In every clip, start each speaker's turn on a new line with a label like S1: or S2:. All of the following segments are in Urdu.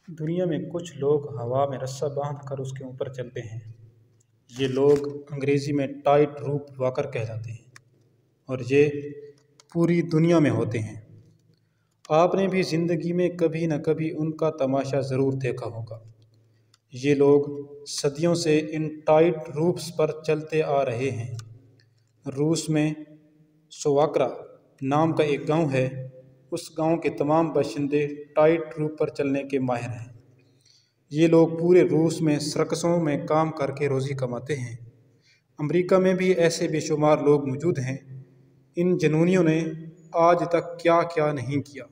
S1: دنیا میں کچھ لوگ ہوا میں رسہ باندھ کر اس کے اوپر چلتے ہیں۔ یہ لوگ انگریزی میں ٹائٹ روپ واکر کہلاتے ہیں اور یہ پوری دنیا میں ہوتے ہیں۔ آپ نے بھی زندگی میں کبھی نہ کبھی ان کا تماشا ضرور دیکھا ہوگا۔ یہ لوگ صدیوں سے ان ٹائٹ روپس پر چلتے آ رہے ہیں۔ روس میں سوواکرا نام کا ایک گاؤں ہے۔ اس گاؤں کے تمام باشندے ٹائٹ روپ پر چلنے کے ماہر ہیں۔ یہ لوگ پورے روس میں سرکسوں میں کام کر کے روزی کماتے ہیں۔ امریکہ میں بھی ایسے بے شمار لوگ موجود ہیں۔ ان جنونیوں نے آج تک کیا کیا نہیں کیا۔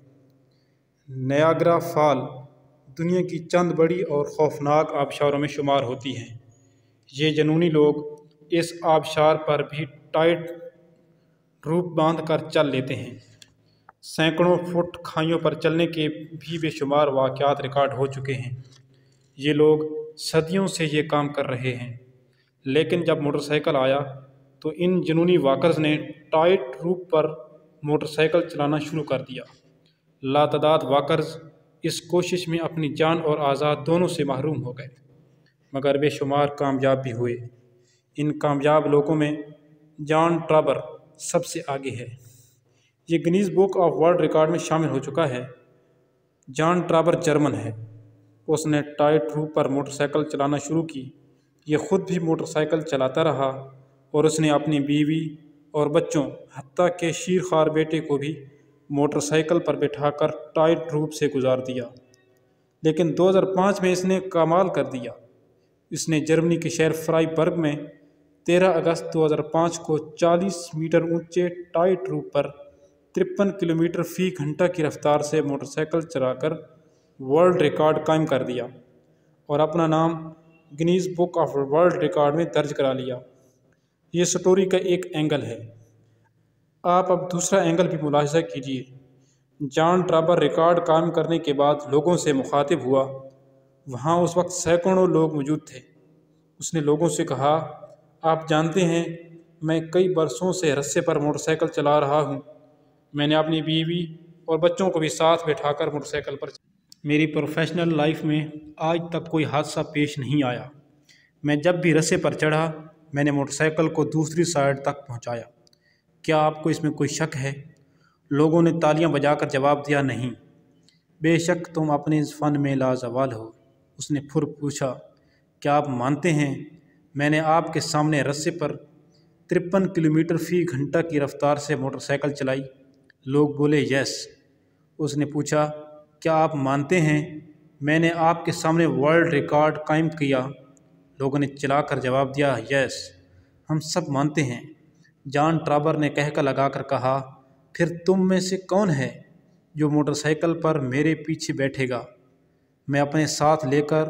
S1: نیاگرا فال دنیا کی چند بڑی اور خوفناک آبشاروں میں شمار ہوتی ہیں۔ یہ جنونی لوگ اس آبشار پر بھی ٹائٹ روپ باندھ کر چل لیتے ہیں۔ سینکڑوں فٹ کھائیوں پر چلنے کے بھی بے شمار واقعات ریکارڈ ہو چکے ہیں۔ یہ لوگ صدیوں سے یہ کام کر رہے ہیں، لیکن جب موٹر سائیکل آیا تو ان جنونی واکرز نے ٹائٹ روپ پر موٹر سائیکل چلانا شروع کر دیا۔ لاتعداد واکرز اس کوشش میں اپنی جان اور اعضاء دونوں سے محروم ہو گئے، مگر بے شمار کامیاب بھی ہوئے۔ ان کامیاب لوگوں میں جان ٹرابر سب سے آگے ہے۔ یہ Guinness book of world record میں شامل ہو چکا ہے۔ جان ٹرابر جرمن ہے۔ اس نے ٹائٹ روپ پر موٹر سائیکل چلانا شروع کی۔ یہ خود بھی موٹر سائیکل چلاتا رہا اور اس نے اپنی بیوی اور بچوں حتیٰ کہ شیرخوار بیٹے کو بھی موٹر سائیکل پر بٹھا کر ٹائٹ روپ سے گزار دیا۔ لیکن 2005 میں اس نے کمال کر دیا۔ اس نے جرمنی کے شہر فرائی برگ میں 13 اگست 2005 کو 40 میٹر اونچے ٹائٹ روپ پر 53 کلومیٹر فی گھنٹہ کی رفتار سے موٹر سائیکل چلا کر ورلڈ ریکارڈ قائم کر دیا اور اپنا نام Guinness book of world record میں درج کرا لیا۔ یہ سٹوری کا ایک اینگل ہے۔ آپ اب دوسرا اینگل بھی ملاحظہ کیجیے۔ جان ٹرابر ریکارڈ قائم کرنے کے بعد لوگوں سے مخاطب ہوا۔ وہاں اس وقت سینکڑوں لوگ موجود تھے۔ اس نے لوگوں سے کہا، آپ جانتے ہیں میں کئی برسوں سے رسے پر موٹر سائیکل چلا رہا ہوں۔ میں نے اپنی بیوی اور بچوں کو بھی ساتھ بٹھا کر موٹر سائیکل پر میری پروفیشنل لائف میں آج تک کوئی حادثہ پیش نہیں آیا۔ میں جب بھی رسے پر چڑھا میں نے موٹر سائیکل کو دوسری سائیڈ تک پہنچایا۔ کیا آپ کو اس میں کوئی شک ہے؟ لوگوں نے تالیاں بجا کر جواب دیا، نہیں۔ بے شک تم اپنے اس فن میں لازوال ہو۔ اس نے پھر پوچھا، کیا آپ مانتے ہیں میں نے آپ کے سامنے رسے پر 53 کلومیٹر فی گھنٹہ کی رفتار سے موٹر سائیکل چلائی؟ لوگ بولے، یس۔ اس نے پوچھا، کیا آپ مانتے ہیں میں نے آپ کے سامنے ورلڈ ریکارڈ قائم کیا؟ لوگوں نے چلا کر جواب دیا، یس، ہم سب مانتے ہیں۔ جان ٹرابر نے کہکا لگا کر کہا، پھر تم میں سے کون ہے جو موٹر سائیکل پر میرے پیچھے بیٹھے گا؟ میں اپنے ساتھ لے کر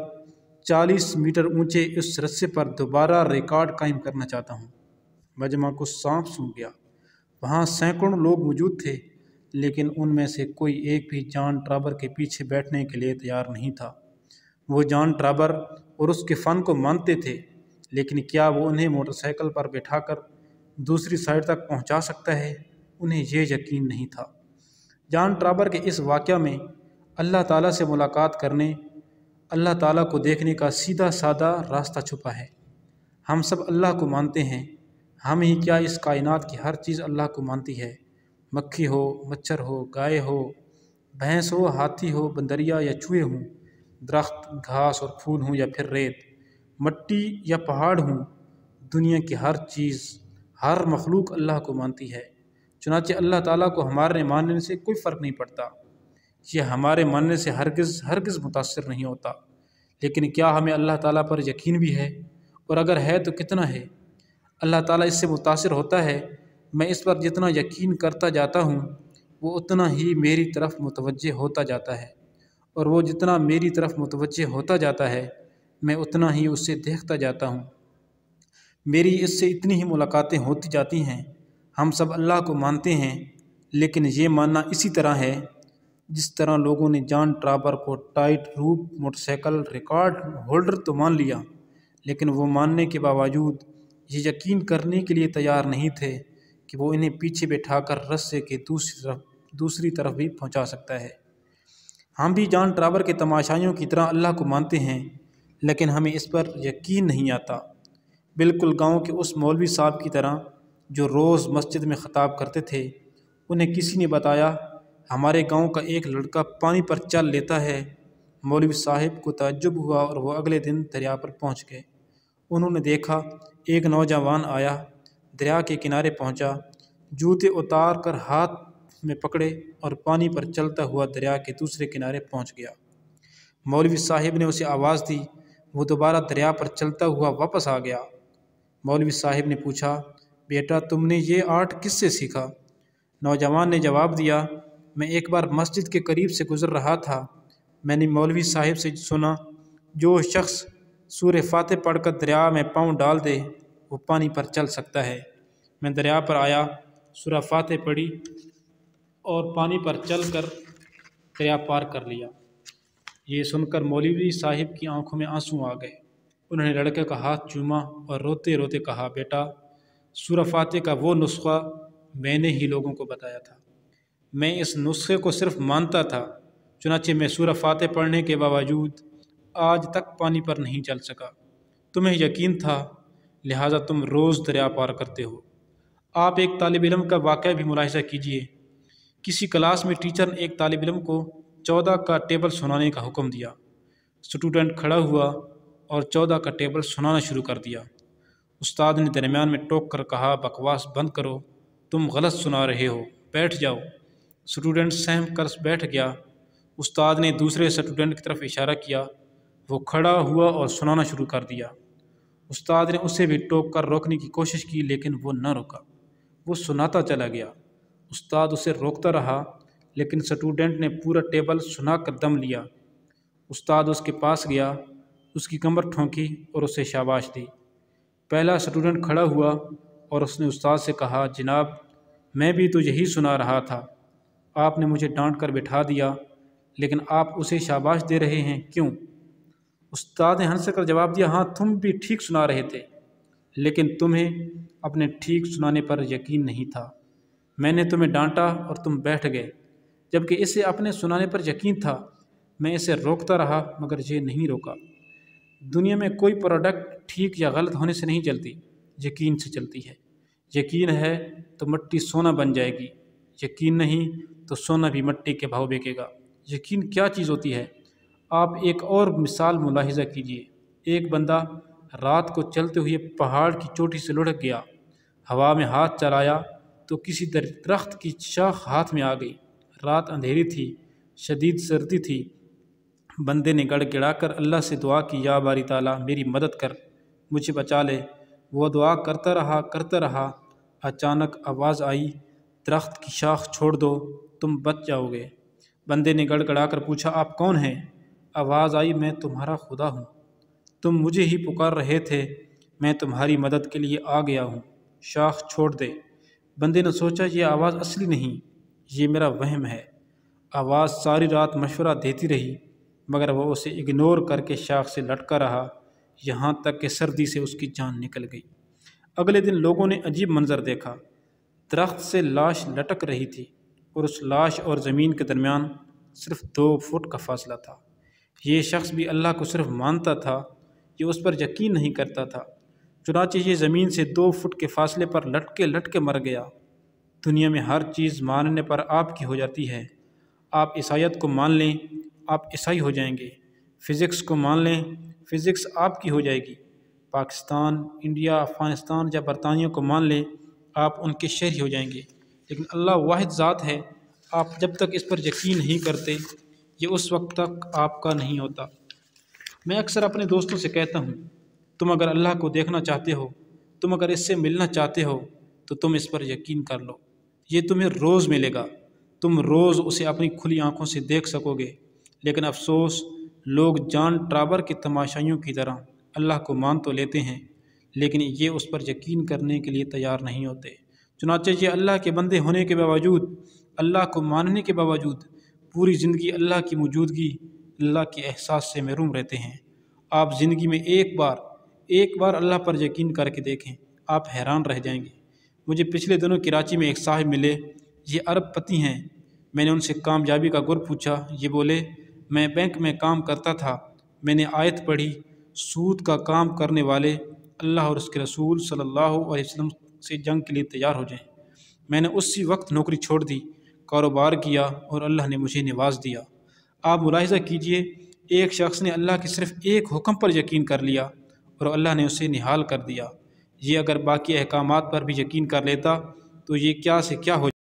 S1: 40 میٹر اونچے اس رسے پر دوبارہ ریکارڈ قائم کرنا چاہتا ہوں۔ مجمع کو سانپ سونپ گیا۔ وہاں سینکڑوں لوگ موجود تھے، لیکن ان میں سے کوئی ایک بھی جان ٹرابر کے پیچھے بیٹھنے کے لیے تیار نہیں تھا۔ وہ جان ٹرابر اور اس کے فن کو مانتے تھے، لیکن کیا وہ انہیں موٹر سائیکل پر بٹھا کر دوسری سائیڈ تک پہنچا سکتا ہے؟ انہیں یہ یقین نہیں تھا۔ جان ٹرابر کے اس واقعہ میں اللہ تعالیٰ سے ملاقات کرنے، اللہ تعالیٰ کو دیکھنے کا سیدھا سادہ راستہ چھپا ہے۔ ہم سب اللہ کو مانتے ہیں۔ ہم ہی کیا اس کائنات کی ہر چیز اللہ کو مانتی ہے۔ مکھی ہو، مچھر ہو، گائے ہو، بھینس ہو، ہاتھی ہو، بندریا یا چوہے ہوں، درخت، گھاس اور پھول ہوں یا پھر ریت، مٹی یا پہاڑ ہوں، دنیا کی ہر چیز، ہر مخلوق اللہ کو مانتی ہے۔ چنانچہ اللہ تعالیٰ کو ہمارے ماننے سے کوئی فرق نہیں پڑتا۔ یہ ہمارے ماننے سے ہرگز متاثر نہیں ہوتا۔ لیکن کیا ہمیں اللہ تعالیٰ پر یقین بھی ہے؟ اور اگر ہے تو کتنا ہے؟ اللہ تعالیٰ اس سے متاثر ہوتا ہے۔ میں اس پر جتنا یقین کرتا جاتا ہوں وہ اتنا ہی میری طرف متوجہ ہوتا جاتا ہے، اور وہ جتنا میری طرف متوجہ ہوتا جاتا ہے میں اتنا ہی اسے دیکھتا جاتا ہوں۔ میری اس سے اتنی ہی ملاقاتیں ہوتی جاتی ہیں۔ ہم سب اللہ کو مانتے ہیں، لیکن یہ ماننا اسی طرح ہے جس طرح لوگوں نے جان ٹرابر کو ٹائٹ روپ موٹر سائیکل ریکارڈ ہولڈر تو مان لیا، لیکن وہ ماننے کے باوجود یہ یقین کرنے کے لیے تیار نہیں تھے کہ وہ انہیں پیچھے بٹھا کر رسے کے دوسری طرف بھی پہنچا سکتا ہے۔ ہم بھی جان ٹراور کے تماشائیوں کی طرح اللہ کو مانتے ہیں، لیکن ہمیں اس پر یقین نہیں آتا، بالکل گاؤں کے اس مولوی صاحب کی طرح جو روز مسجد میں خطاب کرتے تھے۔ انہیں کسی نے بتایا ہمارے گاؤں کا ایک لڑکا پانی پر چل لیتا ہے۔ مولوی صاحب کو تعجب ہوا اور وہ اگلے دن دریا پر پہنچ گئے۔ انہوں نے دیکھا ایک نوجوان آیا، دریا کے کنارے پہنچا، جوتے اتار کر ہاتھ میں پکڑے اور پانی پر چلتا ہوا دریا کے دوسرے کنارے پہنچ گیا۔ مولوی صاحب نے اسے آواز دی، وہ دوبارہ دریا پر چلتا ہوا واپس آ گیا۔ مولوی صاحب نے پوچھا، بیٹا تم نے یہ آرٹ کس سے سیکھا؟ نوجوان نے جواب دیا، میں ایک بار مسجد کے قریب سے گزر رہا تھا، میں نے مولوی صاحب سے سنا جو شخص سورہ فاتح پڑھ کر دریا میں پاؤں ڈال دے وہ پانی پر چل سکتا ہے۔ میں دریا پر آیا، سورہ فاتح پڑھی اور پانی پر چل کر دریا پار کر لیا۔ یہ سن کر مولوی صاحب کی آنکھوں میں آنسو آ گئے۔ انہوں نے لڑکے کا ہاتھ چوما اور روتے روتے کہا، بیٹا سورہ فاتح کا وہ نسخہ میں نے ہی لوگوں کو بتایا تھا، میں اس نسخے کو صرف مانتا تھا، چنانچہ میں سورہ فاتح پڑھنے کے باوجود آج تک پانی پر نہیں چل سکا۔ تمہیں یقین تھا لہٰذا تم روز دریا پار کرتے ہو۔ آپ ایک طالب علم کا واقعہ بھی ملاحظہ کیجئے۔ کسی کلاس میں ٹیچر نے ایک طالب علم کو 14 کا ٹیبل سنانے کا حکم دیا۔ اسٹوڈنٹ کھڑا ہوا اور 14 کا ٹیبل سنانا شروع کر دیا۔ استاد نے درمیان میں ٹوک کر کہا، بکواس بند کرو، تم غلط سنا رہے ہو، بیٹھ جاؤ۔ اسٹوڈنٹ سہم کر بیٹھ گیا۔ استاد نے دوسرے اسٹوڈنٹ کی طرف اشارہ کیا، وہ کھڑا ہوا اور سنانا شروع کر دیا۔ استاد نے اسے بھی ٹوک کر روکنے کی کوشش کی لیکن وہ نہ رکا، وہ سناتا چلا گیا۔ استاد اسے روکتا رہا لیکن اسٹوڈنٹ نے پورا ٹیبل سنا کر دم لیا۔ استاد اس کے پاس گیا، اس کی کمر ٹھونکی اور اسے شاباش دی۔ پہلا اسٹوڈنٹ کھڑا ہوا اور اس نے استاد سے کہا، جناب میں بھی تو یہی سنا رہا تھا، آپ نے مجھے ڈانٹ کر بٹھا دیا لیکن آپ اسے شاباش دے رہے ہیں، کیوں؟ استاد نے ہنس کر جواب دیا، ہاں تم بھی ٹھیک سنا رہے تھے لیکن تمہیں اپنے ٹھیک سنانے پر یقین نہیں تھا، میں نے تمہیں ڈانٹا اور تم بیٹھ گئے، جبکہ اسے اپنے سنانے پر یقین تھا۔ میں اسے روکتا رہا مگر یہ نہیں روکا۔ دنیا میں کوئی پروڈکٹ ٹھیک یا غلط ہونے سے نہیں چلتی، یقین سے چلتی ہے۔ یقین ہے تو مٹی سونا بن جائے گی، یقین نہیں تو سونا بھی مٹی کے بھاؤ بکے گا۔ یقین کیا چیز ہوتی ہے؟ آپ ایک اور مثال ملاحظہ کیجئے۔ ایک بندہ رات کو چلتے ہوئے پہاڑ کی چوٹی سے لڑک گیا، ہوا میں ہاتھ چلایا تو کسی درخت کی شاخ ہاتھ میں آ گئی۔ رات اندھیری تھی، شدید سردی تھی۔ بندے نے گڑ گڑا کر اللہ سے دعا کی، یا باری تعالیٰ میری مدد کر، مجھے بچا لے۔ وہ دعا کرتا رہا۔ اچانک آواز آئی، درخت کی شاخ چھوڑ دو، تم بچ جاؤ گے۔ بندے نے گڑ گڑا کر پوچھا، آپ کون ہیں؟ آواز آئی، میں تمہارا خدا ہوں، تم مجھے ہی پکار رہے تھے، میں تمہاری مدد کے لیے آ گیا ہوں، شاخ چھوڑ دے۔ بندے نے سوچا یہ آواز اصلی نہیں، یہ میرا وہم ہے۔ آواز ساری رات مشورہ دیتی رہی مگر وہ اسے اگنور کر کے شاخ سے لٹکا رہا یہاں تک کہ سردی سے اس کی جان نکل گئی۔ اگلے دن لوگوں نے عجیب منظر دیکھا، درخت سے لاش لٹک رہی تھی اور اس لاش اور زمین کے درمیان صرف 2 فٹ کا فاصلہ تھا۔ یہ شخص بھی اللہ کو صرف مانتا تھا، یہ اس پر یقین نہیں کرتا تھا، چنانچہ یہ زمین سے 2 فٹ کے فاصلے پر لٹکے مر گیا۔ دنیا میں ہر چیز ماننے پر آپ کی ہو جاتی ہے۔ آپ عیسائیت کو مان لیں، آپ عیسائی ہو جائیں گے۔ فزکس کو مان لیں، فزکس آپ کی ہو جائے گی۔ پاکستان، انڈیا، افغانستان یا برطانیہ کو مان لیں، آپ ان کے شہری ہو جائیں گے۔ لیکن اللہ واحد ذات ہے، آپ جب تک اس پر یقین نہیں کرتے یہ اس وقت تک آپ کا نہیں ہوتا۔ میں اکثر اپنے دوستوں سے کہتا ہوں، تم اگر اللہ کو دیکھنا چاہتے ہو، تم اگر اس سے ملنا چاہتے ہو تو تم اس پر یقین کر لو، یہ تمہیں روز ملے گا، تم روز اسے اپنی کھلی آنکھوں سے دیکھ سکو گے۔ لیکن افسوس، لوگ جان ٹراور کی تماشائیوں کی طرح اللہ کو مان تو لیتے ہیں لیکن یہ اس پر یقین کرنے کے لیے تیار نہیں ہوتے۔ چنانچہ یہ اللہ کے بندے ہونے کے باوجود، اللہ کو ماننے کے باوجود پوری زندگی اللہ کی موجودگی، اللہ کے احساس سے محروم رہتے ہیں۔ آپ زندگی میں ایک بار اللہ پر یقین کر کے دیکھیں، آپ حیران رہ جائیں گے۔ مجھے پچھلے دنوں کراچی میں ایک صاحب ملے، یہ عرب پتی ہیں۔ میں نے ان سے کامیابی کا گر پوچھا، یہ بولے میں بینک میں کام کرتا تھا، میں نے آیت پڑھی، سود کا کام کرنے والے اللہ اور اس کے رسول صلی اللہ علیہ وسلم سے جنگ کے لیے تیار ہو جائیں۔ میں نے اسی وقت نوکری چھوڑ دی، کاروبار کیا اور اللہ نے مجھے نواز دیا۔ آپ ملاحظہ کیجئے، ایک شخص نے اللہ کے صرف ایک حکم پر یقین کر لیا اور اللہ نے اسے نہال کر دیا۔ یہ اگر باقی احکامات پر بھی یقین کر لیتا تو یہ کیا سے کیا ہو